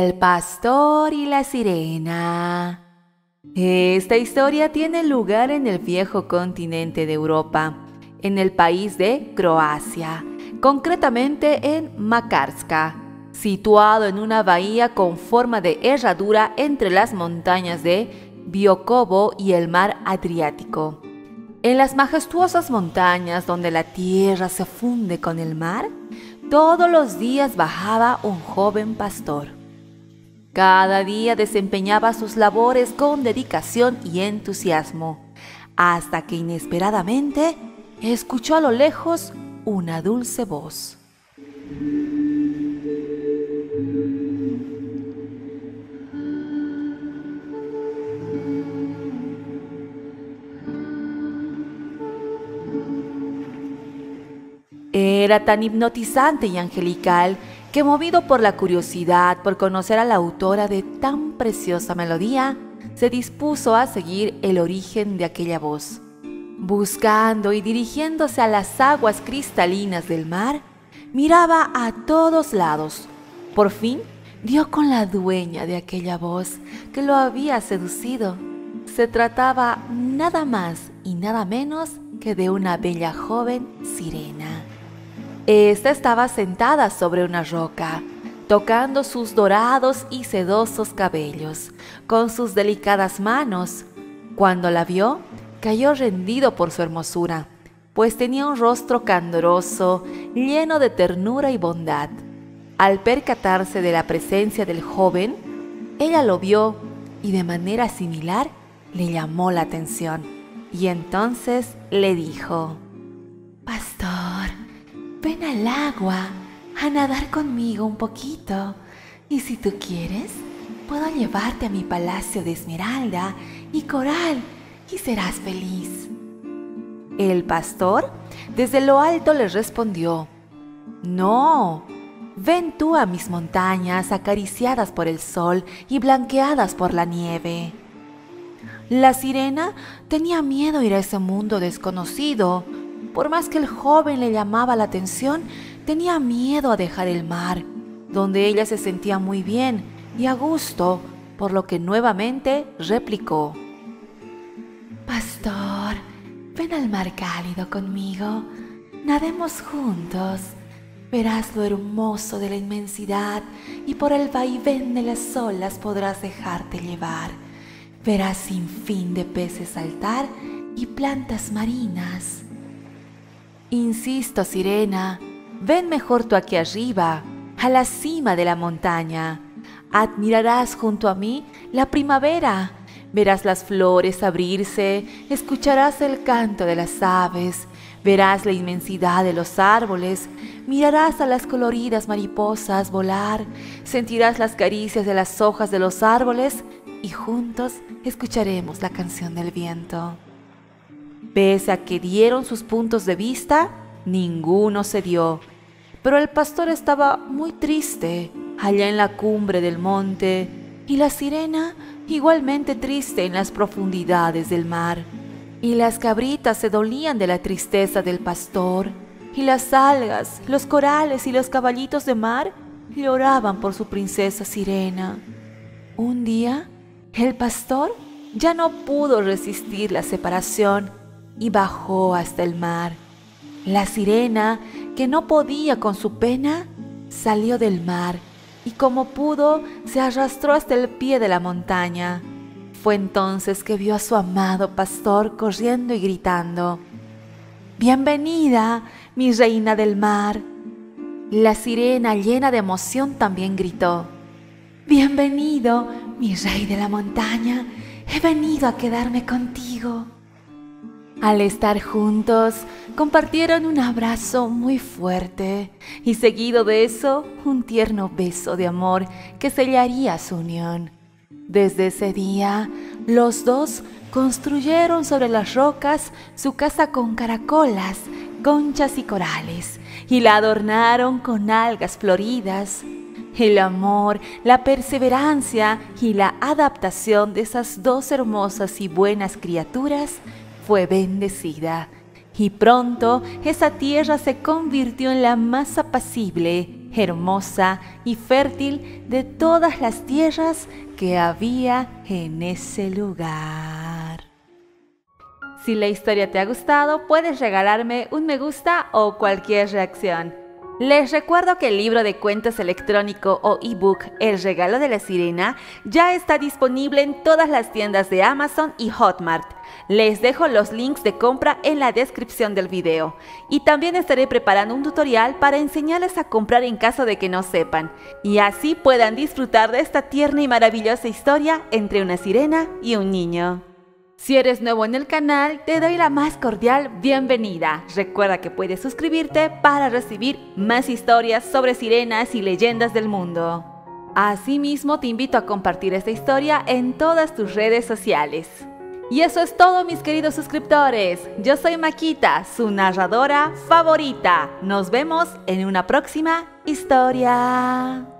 El pastor y la sirena. Esta historia tiene lugar en el viejo continente de Europa, en el país de Croacia, concretamente en Makarska, situado en una bahía con forma de herradura entre las montañas de Biokovo y el mar Adriático. En las majestuosas montañas donde la tierra se funde con el mar, todos los días bajaba un joven pastor. Cada día desempeñaba sus labores con dedicación y entusiasmo, hasta que inesperadamente escuchó a lo lejos una dulce voz. Era tan hipnotizante y angelical que, movido por la curiosidad por conocer a la autora de tan preciosa melodía, se dispuso a seguir el origen de aquella voz. Buscando y dirigiéndose a las aguas cristalinas del mar, miraba a todos lados. Por fin dio con la dueña de aquella voz que lo había seducido. Se trataba nada más y nada menos que de una bella joven sirena. Esta estaba sentada sobre una roca, tocando sus dorados y sedosos cabellos con sus delicadas manos. Cuando la vio, cayó rendido por su hermosura, pues tenía un rostro candoroso, lleno de ternura y bondad. Al percatarse de la presencia del joven, ella lo vio y de manera similar le llamó la atención, y entonces le dijo: «Pastor, ven al agua a nadar conmigo un poquito, y si tú quieres, puedo llevarte a mi palacio de esmeralda y coral y serás feliz». El pastor desde lo alto le respondió: «No, ven tú a mis montañas acariciadas por el sol y blanqueadas por la nieve». La sirena tenía miedo a ir a ese mundo desconocido. Por más que el joven le llamaba la atención, tenía miedo a dejar el mar, donde ella se sentía muy bien y a gusto, por lo que nuevamente replicó: «Pastor, ven al mar cálido conmigo, nademos juntos, verás lo hermoso de la inmensidad y por el vaivén de las olas podrás dejarte llevar, verás sin fin de peces saltar y plantas marinas». «Insisto, sirena, ven mejor tú aquí arriba, a la cima de la montaña. Admirarás junto a mí la primavera, verás las flores abrirse, escucharás el canto de las aves, verás la inmensidad de los árboles, mirarás a las coloridas mariposas volar, sentirás las caricias de las hojas de los árboles y juntos escucharemos la canción del viento». Pese a que dieron sus puntos de vista, ninguno cedió. Pero el pastor estaba muy triste allá en la cumbre del monte, y la sirena igualmente triste en las profundidades del mar. Y las cabritas se dolían de la tristeza del pastor, y las algas, los corales y los caballitos de mar lloraban por su princesa sirena. Un día, el pastor ya no pudo resistir la separación y bajó hasta el mar. La sirena, que no podía con su pena, salió del mar y como pudo se arrastró hasta el pie de la montaña. Fue entonces que vio a su amado pastor corriendo y gritando: «¡Bienvenida, mi reina del mar!». La sirena, llena de emoción, también gritó: «¡Bienvenido, mi rey de la montaña! He venido a quedarme contigo». Al estar juntos, compartieron un abrazo muy fuerte y seguido de eso, un tierno beso de amor que sellaría su unión. Desde ese día, los dos construyeron sobre las rocas su casa con caracolas, conchas y corales, y la adornaron con algas floridas. El amor, la perseverancia y la adaptación de esas dos hermosas y buenas criaturas fue bendecida, y pronto esa tierra se convirtió en la más apacible hermosa y fértil de todas las tierras que había en ese lugar. Si la historia te ha gustado, puedes regalarme un me gusta o cualquier reacción. Les recuerdo que el libro de cuentos electrónico o ebook El regalo de la sirena ya está disponible en todas las tiendas de Amazon y Hotmart. Les dejo los links de compra en la descripción del video. Y también estaré preparando un tutorial para enseñarles a comprar en caso de que no sepan, y así puedan disfrutar de esta tierna y maravillosa historia entre una sirena y un niño. Si eres nuevo en el canal, te doy la más cordial bienvenida. Recuerda que puedes suscribirte para recibir más historias sobre sirenas y leyendas del mundo. Asimismo, te invito a compartir esta historia en todas tus redes sociales. Y eso es todo, mis queridos suscriptores. Yo soy Maquita, su narradora favorita. Nos vemos en una próxima historia.